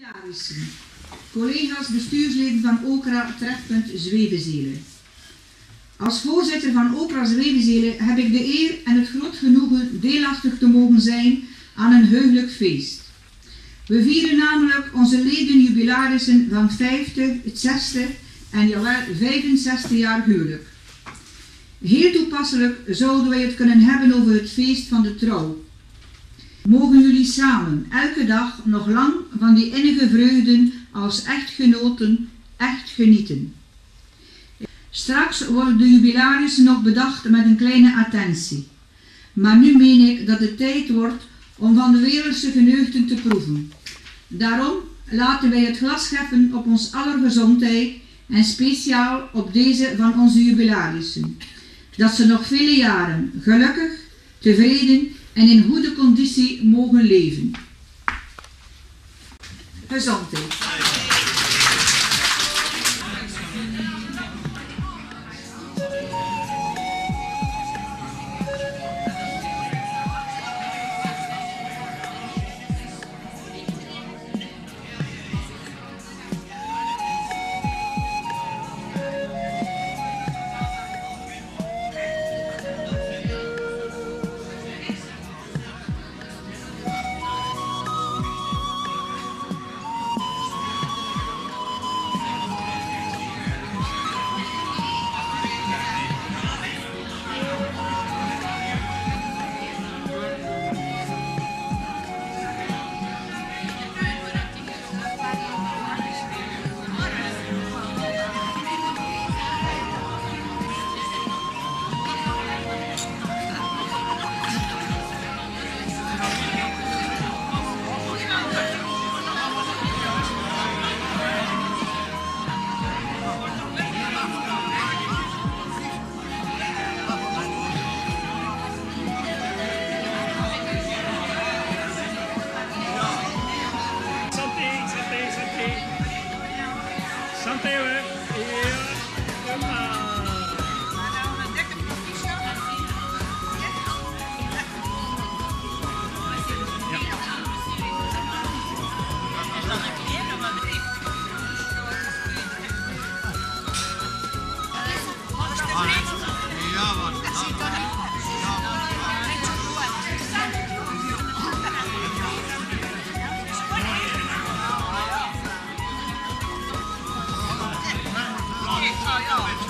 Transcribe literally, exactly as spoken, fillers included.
jubilarissen, collega's bestuursleden van Okra Trefpunt Zwevenzielen. Als voorzitter van Okra Zwevenzielen heb ik de eer en het groot genoegen deelachtig te mogen zijn aan een heugelijk feest. We vieren namelijk onze leden jubilarissen van vijftig, zestig en jawel vijfenzestig jaar huwelijk. Heel toepasselijk zouden wij het kunnen hebben over het feest van de trouw. Mogen jullie samen elke dag nog lang van die innige vreugden als echtgenoten echt genieten. Straks worden de jubilarissen nog bedacht met een kleine attentie. Maar nu meen ik dat het tijd wordt om van de wereldse geneugten te proeven. Daarom laten wij het glas scheppen op ons aller gezondheid en speciaal op deze van onze jubilarissen. Dat ze nog vele jaren gelukkig, tevreden en in goede conditie mogen leven. Gezondheid. Santé hoor. Ja.